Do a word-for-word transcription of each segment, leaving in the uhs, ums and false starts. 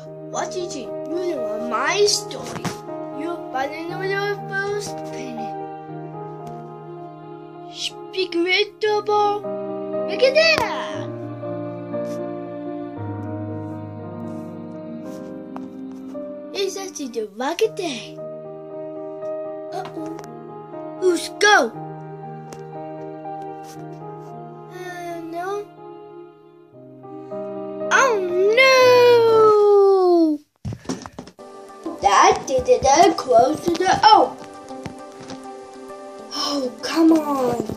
What did you do on my story? You find your first penny. Speak with double. Look at that. It's actually the rocket day. Uh-oh. Who's go? Uh, no. Oh no! That did it that close to the oh. Oh, come on.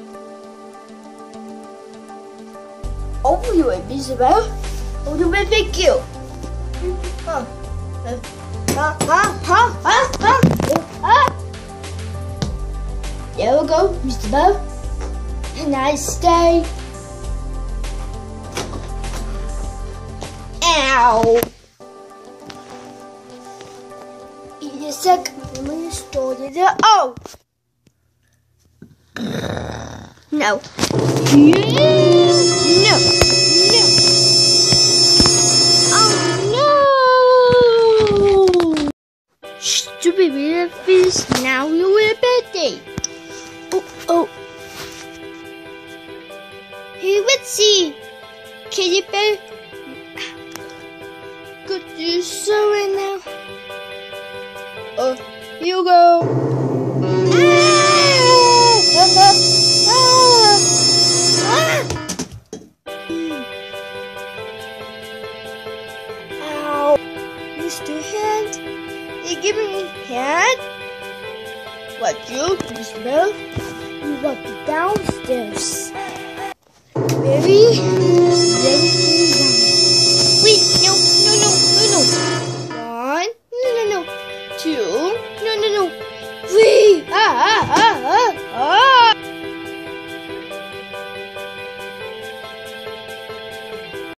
Over the way, Isabel. Over the way, thank you. Huh. Uh, huh, huh, huh, huh, huh, huh. There we go, Mister Bo. A nice day. Ow! In a sec, I'm gonna store it. Oh! No. No. No. Oh no! Stupid little fish, now you're a birthday. Oh, oh. Hey, let's see. Kitty bear. Could you sew it now? Oh, here you go. Ah! Ah! Ah! Ow. Mister Hand, you give me a hand? What you, Mister Bell? You walk downstairs. Very, very down. Wait, no, no, no, no, no. One, no, no, no. Two.